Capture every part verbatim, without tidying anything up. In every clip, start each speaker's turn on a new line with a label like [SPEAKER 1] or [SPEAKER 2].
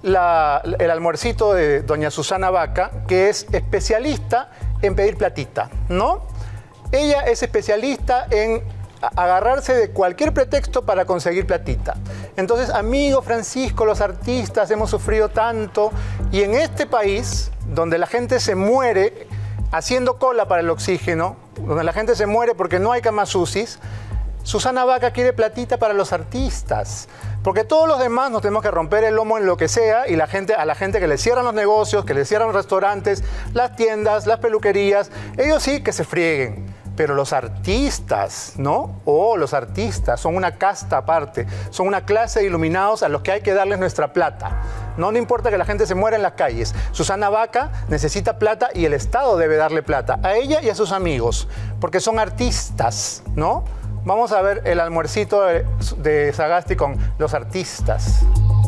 [SPEAKER 1] la, el almuercito de doña Susana Vaca, que es especialista en pedir platita, ¿no? Ella es especialista en agarrarse de cualquier pretexto para conseguir platita. Entonces, amigo Francisco, los artistas hemos sufrido tanto, y en este país, donde la gente se muere haciendo cola para el oxígeno, donde la gente se muere porque no hay camas U C Is, Susana Vaca quiere platita para los artistas. Porque todos los demás nos tenemos que romper el lomo en lo que sea, y la gente, a la gente que le cierran los negocios, que le cierran los restaurantes, las tiendas, las peluquerías, ellos sí que se frieguen. Pero los artistas, ¿no? Oh, los artistas son una casta aparte, son una clase de iluminados a los que hay que darles nuestra plata. No, no importa que la gente se muera en las calles. Susana Vaca necesita plata y el Estado debe darle plata a ella y a sus amigos, porque son artistas, ¿no? Vamos a ver el almuercito de, de Sagasti con los artistas.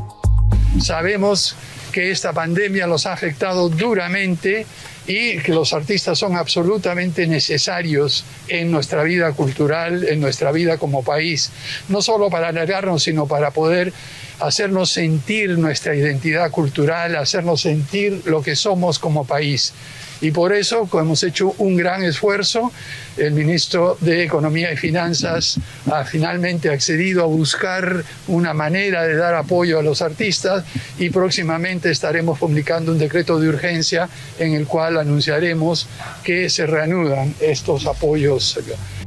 [SPEAKER 2] Sabemos que esta pandemia los ha afectado duramente y que los artistas son absolutamente necesarios en nuestra vida cultural, en nuestra vida como país, no solo para alegrarnos, sino para poder hacernos sentir nuestra identidad cultural, hacernos sentir lo que somos como país. Y por eso hemos hecho un gran esfuerzo. El ministro de Economía y Finanzas ha finalmente accedido a buscar una manera de dar apoyo a los artistas, y próximamente estaremos publicando un decreto de urgencia en el cual anunciaremos que se reanudan estos apoyos.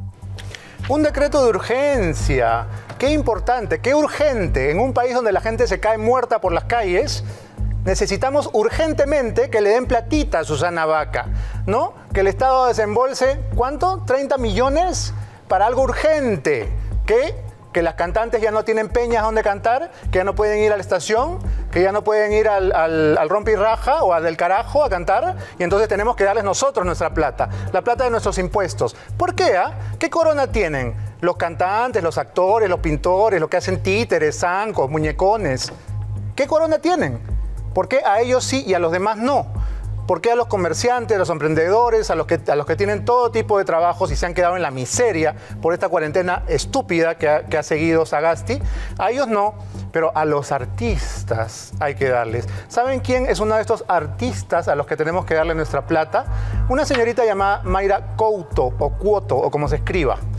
[SPEAKER 1] Un decreto de urgencia. Qué importante, qué urgente. En un país donde la gente se cae muerta por las calles, necesitamos urgentemente que le den platita a Susana Vaca, ¿no? Que el Estado desembolse, ¿cuánto? ¿treinta millones? Para algo urgente. ¿Qué? Que las cantantes ya no tienen peñas donde cantar, que ya no pueden ir a la estación, que ya no pueden ir al, al, al rompe y raja o al del carajo a cantar, y entonces tenemos que darles nosotros nuestra plata, la plata de nuestros impuestos. ¿Por qué? Ah? ¿Qué corona tienen los cantantes, los actores, los pintores, los que hacen títeres, zancos, muñecones? ¿Qué corona tienen? ¿Por qué a ellos sí y a los demás no? ¿Por qué a los comerciantes, a los emprendedores, a los, que, a los que tienen todo tipo de trabajos y se han quedado en la miseria por esta cuarentena estúpida que ha, que ha seguido Sagasti? A ellos no, pero a los artistas hay que darles. ¿Saben quién es uno de estos artistas a los que tenemos que darle nuestra plata? Una señorita llamada Mayra Couto, o Cuoto, o como se escriba.